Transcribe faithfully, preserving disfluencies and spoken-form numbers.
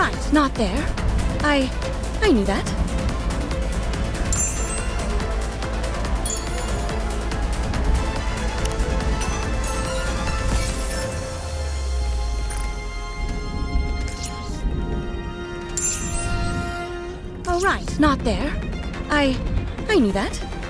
right, not there. I... I knew that. All right, not there. I... I knew that.